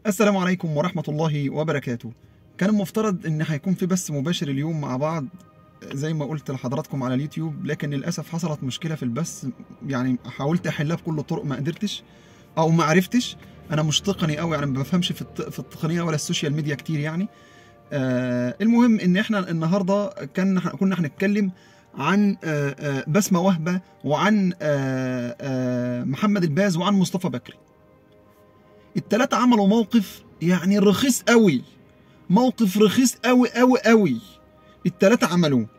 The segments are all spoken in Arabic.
السلام عليكم ورحمة الله وبركاته. كان المفترض ان هيكون في بث مباشر اليوم مع بعض زي ما قلت لحضراتكم على اليوتيوب، لكن للأسف حصلت مشكلة في البث. يعني حاولت احلها بكل الطرق، ما قدرتش او ما عرفتش. انا مش تقني قوي، يعني ما بفهمش في التقنية ولا السوشيال ميديا كتير يعني. المهم ان احنا النهارده كنا هنتكلم عن بسمة وهبة، وعن محمد الباز، وعن مصطفى بكري. التلاتة عملوا موقف يعني رخيص قوي، موقف رخيص قوي قوي قوي. التلاتة عملوه.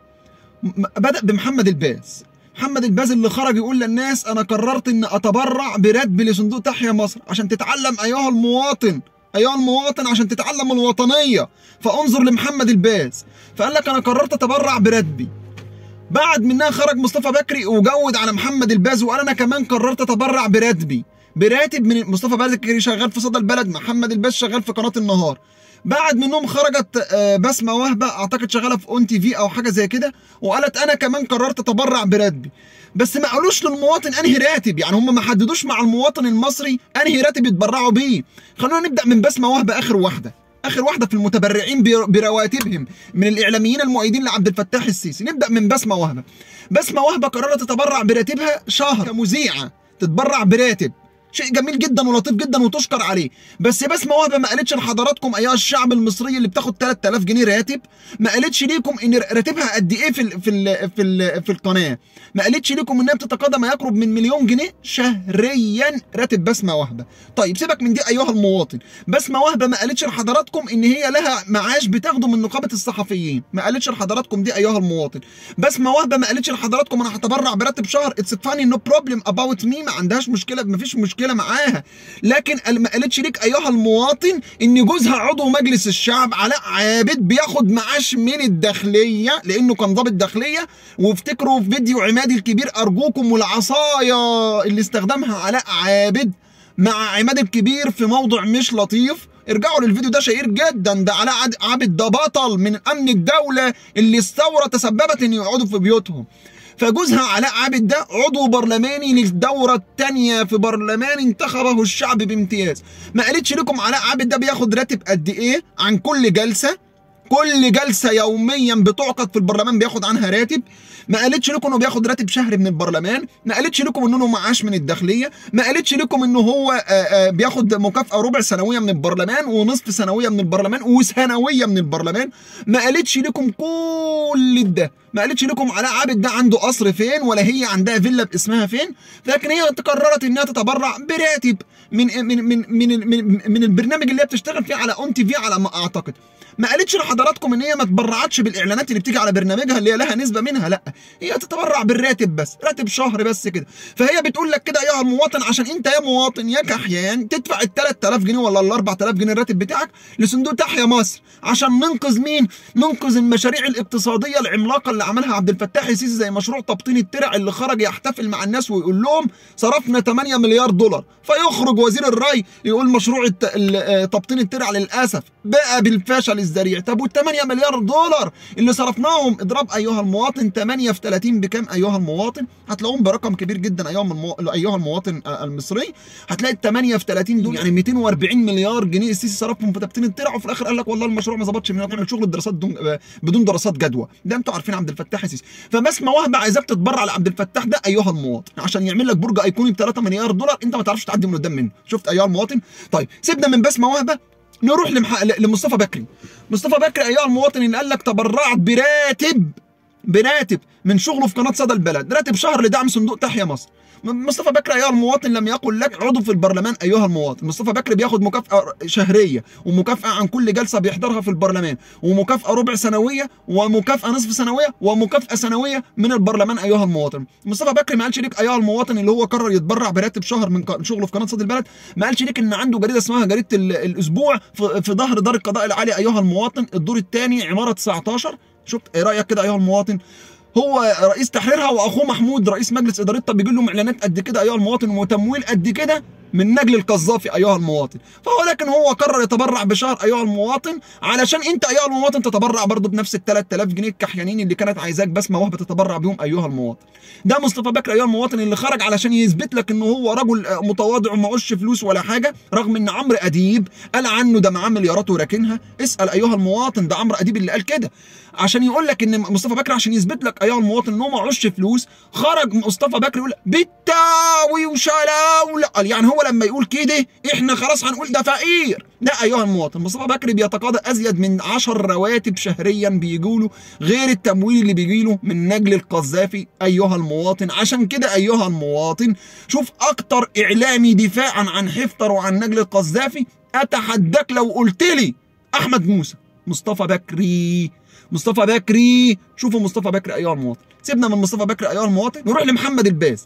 بدأ بمحمد الباز. محمد الباز اللي خرج يقول للناس انا قررت ان اتبرع براتب لصندوق تحيا مصر عشان تتعلم ايها المواطن، ايها المواطن عشان تتعلم الوطنية. فانظر لمحمد الباز، فقال لك انا قررت اتبرع براتبي. بعد منها خرج مصطفى بكري وجود على محمد الباز وقال انا كمان قررت اتبرع براتبي، براتب من مصطفى بكري شغال في صدى البلد، محمد الباز شغال في قناة النهار. بعد منهم خرجت بسمة وهبة، اعتقد شغاله في اون تي في او حاجه زي كده، وقالت انا كمان قررت اتبرع براتبي. بس ما قالوش للمواطن انهي راتب، يعني هم ما حددوش مع المواطن المصري انهي راتب يتبرعوا بيه. خلونا نبدا من بسمة وهبة، اخر واحده في المتبرعين برواتبهم من الاعلاميين المؤيدين لعبد الفتاح السيسي. نبدا من بسمة وهبة. بسمة وهبة قررت تتبرع براتبها شهر كمذيعه، تتبرع براتب، شيء جميل جدا ولطيف جدا وتشكر عليه. بس بسمة وهبة ما قالتش لحضراتكم ايها الشعب المصري اللي بتاخد 3000 جنيه راتب، ما قالتش ليكم ان راتبها قد ايه في القناه، ما قالتش ليكم انها بتتقاضى ما يقرب من 1,000,000 جنيه شهريا راتب بسمة وهبة. طيب سيبك من دي ايها المواطن، بسمة وهبة ما قالتش لحضراتكم ان هي لها معاش بتاخده من نقابه الصحفيين، ما قالتش لحضراتكم دي ايها المواطن. بسمة وهبة ما قالتش لحضراتكم انا هتبرع براتب شهر، اتس فاني نو بروبلم اباوت مي، ما عندهاش مشكله، ما فيش مشكله معاها. لكن ما قالتش ليك ايها المواطن ان جوزها عضو مجلس الشعب علاء عابد بياخد معاش من الداخليه لانه كان ضابط داخليه. وافتكروا في فيديو عماد الكبير ارجوكم، والعصايه اللي استخدمها علاء عابد مع عماد الكبير في موضوع مش لطيف، ارجعوا للفيديو ده شهير جدا. ده علاء عابد ده بطل من امن الدوله اللي الثوره تسببت ان يقعدوا في بيوتهم. فجوزها علاء عابد ده عضو برلماني للدورة الثانية في برلمان انتخبه الشعب بامتياز. ما قالتش لكم علاء عابد ده بياخد راتب قد ايه عن كل جلسة، كل جلسة يوميا بتعقد في البرلمان بياخد عنها راتب. ما قالتش لكم انه بياخد راتب شهري من البرلمان، ما قالتش لكم انه معاش من الداخليه، ما قالتش لكم انه هو بياخد مكافاه ربع سنويه من البرلمان ونصف سنويه من البرلمان وسنويه من البرلمان. ما قالتش لكم كل ده، ما قالتش لكم علاء عابد ده عنده قصر فين ولا هي عندها فيلا باسمها فين. لكن هي قررت انها تتبرع براتب من البرنامج اللي هي بتشتغل فيه على اون تي في على ما اعتقد. ما قالتش لحضراتكم ان هي ما تبرعتش بالاعلانات اللي بتيجي على برنامجها اللي هي لها نسبه منها، لا هي تتبرع بالراتب بس، راتب شهر بس كده. فهي بتقول لك كده ايها المواطن عشان انت يا مواطن يا كحيان تدفع ال 3000 جنيه ولا ال 4000 جنيه الراتب بتاعك لصندوق تحيا مصر عشان ننقذ مين؟ ننقذ المشاريع الاقتصاديه العملاقه اللي عملها عبد الفتاح السيسي، زي مشروع تبطين الترع اللي خرج يحتفل مع الناس ويقول لهم صرفنا 8 مليار دولار. فيخرج وزير الري يقول مشروع تبطين الترع للاسف بقى بالفشل الذريع. طب وال 8 مليار دولار اللي صرفناهم اضرب ايها المواطن 8 في 30 بكام ايها المواطن؟ هتلاقوهم برقم كبير جدا ايها المواطن المصري. هتلاقي ال 8 في 30 دول يعني 240 مليار جنيه السيسي صرفهم في تبطين الترع، وفي الاخر قال لك والله المشروع ما ظبطش، بنعمل شغل الدراسات بدون دراسات جدوى. ده انتوا عارفين عبد الفتاح السيسي. فبسمة وهبة عايزاك تتبرع لعبد الفتاح ده ايها المواطن عشان يعمل لك برج ايقوني ب 3 مليار دولار انت ما تعرفش تعدي من قدام منه. شفت ايها المواطن؟ طيب سيبنا من بسمة وهبة، نروح لمصطفى بكري. مصطفى بكري ايها المواطن اللي قال لك تبرعت براتب من شغله في قناه صدى البلد، راتب شهر لدعم صندوق تحيا مصر. مصطفى بكري ايها المواطن لم يقل لك عضو في البرلمان ايها المواطن. مصطفى بكري بياخد مكافاه شهريه ومكافاه عن كل جلسه بيحضرها في البرلمان، ومكافاه ربع سنويه، ومكافاه نصف سنويه، ومكافاه سنويه من البرلمان ايها المواطن. مصطفى بكري ما قالش ليك ايها المواطن اللي هو قرر يتبرع براتب شهر من شغله في قناه صدى البلد، ما قالش ليك ان عنده جريده اسمها جريده الاسبوع في ظهر دار القضاء العالي ايها المواطن، الدور الثاني عماره 19. شفت ايه رايك كده ايها المواطن؟ هو رئيس تحريرها واخوه محمود رئيس مجلس ادارتها بيجي لهم اعلانات قد كده ايها المواطن وتمويل قد كده من نجل القذافي ايها المواطن. ولكن هو قرر يتبرع بشهر ايها المواطن علشان انت ايها المواطن تتبرع برضه بنفس ال 3000 جنيه الكحيانين اللي كانت عايزاك بسمه وهبه تتبرع بيهم ايها المواطن. ده مصطفى بكري ايها المواطن اللي خرج علشان يثبت لك ان هو رجل متواضع ومعوش فلوس ولا حاجه، رغم ان عمرو اديب قال عنه ده معاه مليارات وراكنها. اسال ايها المواطن، ده عمرو اديب اللي قال كده، عشان يقول لك ان مصطفى بكري عشان يثبت لك ايها المواطن ان هو معوش فلوس، خرج مصطفى بكري يقول بالتاوي وشلاوله. يعني هو لما يقول كده احنا خلاص هنقول ده فقير. لا ايها المواطن، مصطفى بكري بيتقاضى ازيد من 10 رواتب شهريا بيجوا له، غير التمويل اللي بيجي له من نجل القذافي ايها المواطن. عشان كده ايها المواطن، شوف اكتر اعلامي دفاعا عن حفتر وعن نجل القذافي، اتحداك لو قلت لي احمد موسى. مصطفى بكري، مصطفى بكري، شوفوا مصطفى بكري ايها المواطن. سيبنا من مصطفى بكري ايها المواطن، نروح لمحمد الباز.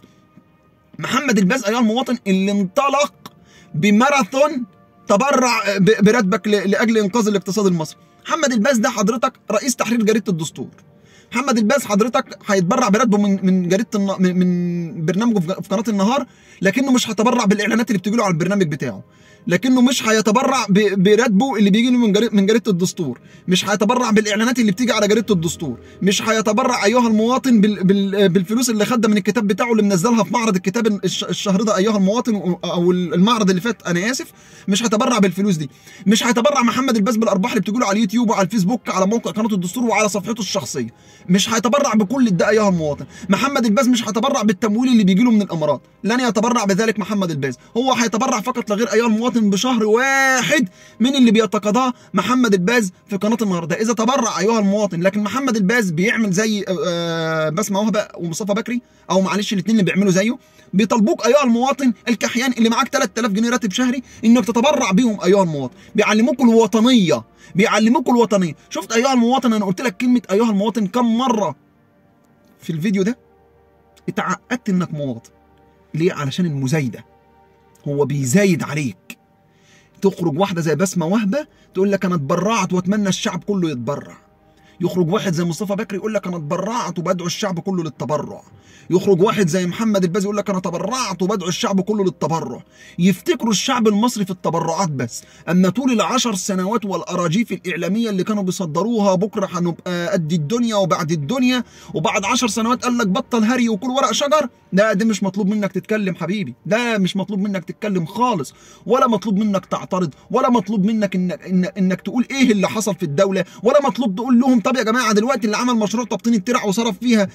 محمد الباز ايها المواطن اللي انطلق بماراثون تبرع براتبك لاجل انقاذ الاقتصاد المصري. محمد الباز ده حضرتك رئيس تحرير جريده الدستور. محمد الباز حضرتك هيتبرع براتبه من جريده من برنامجه في قناه النهار، لكنه مش هيتبرع بالاعلانات اللي بتجي له على البرنامج بتاعه، لكنه مش هيتبرع براتبه اللي بيجي له من جريده الدستور، مش هيتبرع بالاعلانات اللي بتيجي على جريده الدستور، مش هيتبرع ايها المواطن بالفلوس اللي خدها من الكتاب بتاعه اللي منزلها في معرض الكتاب الشهر ده ايها المواطن، او المعرض اللي فات انا اسف. مش هيتبرع بالفلوس دي. مش هيتبرع محمد الباز بالارباح اللي بتجي له على اليوتيوب وعلى الفيسبوك على موقع قناه الدستور وعلى صفحته الشخصيه. مش هيتبرع بكل ده ايها المواطن. محمد الباز مش هيتبرع بالتمويل اللي بيجي له من الامارات، لن يتبرع بذلك محمد الباز. هو هيتبرع فقط لا غير ايها المواطن بشهر واحد من اللي بيتقاضاه محمد الباز في قناه النهارده اذا تبرع ايها المواطن. لكن محمد الباز بيعمل زي بسمه وهبه ومصطفى بكري، او معلش الاثنين اللي بيعملوا زيه، بيطالبوك ايها المواطن الكحيان اللي معاك 3000 جنيه راتب شهري انك تتبرع بيهم ايها المواطن. بيعلموك الوطنيه، بيعلموك الوطنيه. شفت ايها المواطن، انا قلت لك كلمه ايها المواطن كم مره في الفيديو ده؟ اتعقدت انك مواطن. ليه؟ علشان المزايده، هو بيزايد عليك. تخرج واحده زي بسمه وهبه تقول لك انا اتبرعت واتمنى الشعب كله يتبرع. يخرج واحد زي مصطفى بكري يقول لك انا اتبرعت وبدعو الشعب كله للتبرع. يخرج واحد زي محمد الباز يقول لك انا تبرعت وبدعو الشعب كله للتبرع. يفتكروا الشعب المصري في التبرعات بس، اما طول ال10 سنوات والاراجيف الاعلاميه اللي كانوا بيصدروها بكره هنبقى قد الدنيا وبعد الدنيا، وبعد 10 سنوات قال لك بطل هري وكل ورق شجر. ده مش مطلوب منك تتكلم حبيبي، ده مش مطلوب منك تتكلم خالص، ولا مطلوب منك تعترض، ولا مطلوب منك انك تقول ايه اللي حصل في الدوله، ولا مطلوب تقول لهم طب يا جماعه دلوقتي اللي عمل مشروع تبطين الترع وصرف فيها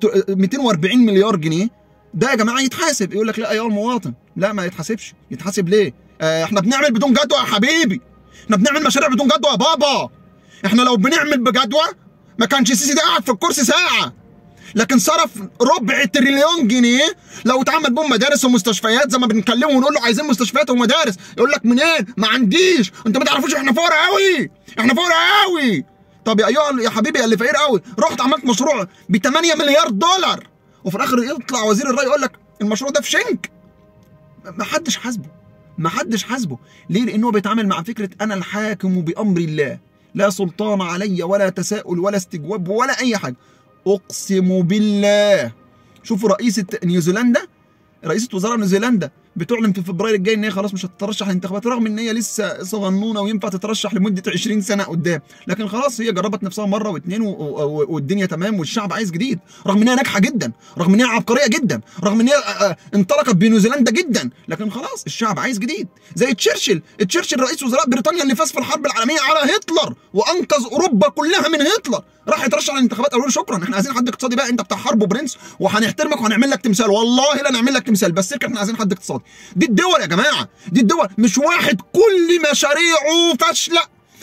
240 مليار جنيه ده يا جماعه يتحاسب. يقول لك لا ايها المواطن، لا ما يتحاسبش. يتحاسب ليه؟ احنا بنعمل بدون جدوى يا حبيبي، احنا بنعمل مشاريع بدون جدوى يا بابا. احنا لو بنعمل بجدوى ما كانش السيسي ده قاعد في الكرسي ساعه، لكن صرف 250 تريليون جنيه لو اتعمل بهم مدارس ومستشفيات زي ما بنكلمه ونقول له عايزين مستشفيات ومدارس، يقول لك منين؟ ما عنديش. انت ما تعرفوش احنا فقراء قوي، احنا فقراء قوي. طب يا حبيبي يا اللي فقير قوي، رحت عملت مشروع ب 8 مليار دولار وفي الاخر يطلع وزير الري يقول لك المشروع ده في شنك. ما حدش حاسبه، ما حدش حاسبه. ليه؟ لانه بيتعامل مع فكره انا الحاكم بامر الله، لا سلطان علي ولا تساؤل ولا استجواب ولا اي حاجه. اقسم بالله. شوفوا رئيسة نيوزيلندا، رئيسة وزراء نيوزيلندا بتعلن في فبراير الجاي ان هي خلاص مش هتترشح للانتخابات، رغم ان هي لسه صغنونه وينفع تترشح لمده 20 سنه قدام، لكن خلاص هي جربت نفسها مره واثنين والدنيا تمام والشعب عايز جديد، رغم ان هي ناجحه جدا، رغم ان هي عبقريه جدا، رغم ان هي انطلقت بنيوزيلندا جدا، لكن خلاص الشعب عايز جديد. زي تشرشل رئيس وزراء بريطانيا اللي فاز في الحرب العالميه على هتلر وانقذ اوروبا كلها من هتلر، راح يترشح للانتخابات قالوا له شكرا احنا عايزين حد اقتصادي بقى، انت بتاع حرب وبرنس وهنحترمك وهنعمل لك تمثال، والله لا نعمل لك تمثال بس احنا عايزين حد اقتصادي. دي الدول يا جماعه، دي الدول، مش واحد كل مشاريعه فاشله،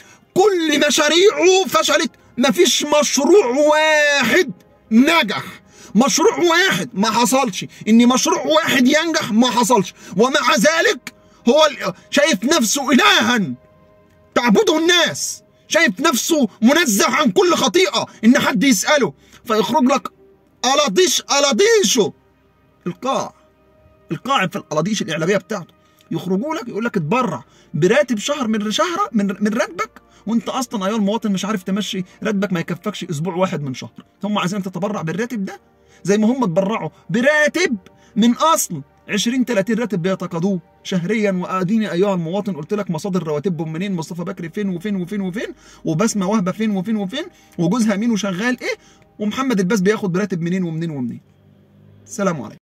كل مشاريعه فشلت، مفيش مشروع واحد نجح، مشروع واحد ما حصلش، ان مشروع واحد ينجح ما حصلش، ومع ذلك هو شايف نفسه الها تعبده الناس، شايف نفسه منزه عن كل خطيئه ان حد يساله، فيخرج لك قلاطيشه القاع في القلاطيش الاعلاميه بتاعته، يخرجوا لك يقول لك اتبرع براتب شهر من راتبك، وانت اصلا ايها المواطن مش عارف تمشي راتبك، ما يكفكش اسبوع واحد من شهر. هم عايزينك تتبرع بالراتب ده زي ما هم اتبرعوا براتب من اصل 20 30 راتب بيتقاضوه شهريا. واديني ايها المواطن قلت لك مصادر رواتبهم منين، مصطفى بكري فين وفين وفين وفين، وبسمه وهبه فين وفين وفين، وجوزها مين وشغال ايه، ومحمد الباز بياخد راتب منين ومنين ومنين. السلام عليكم.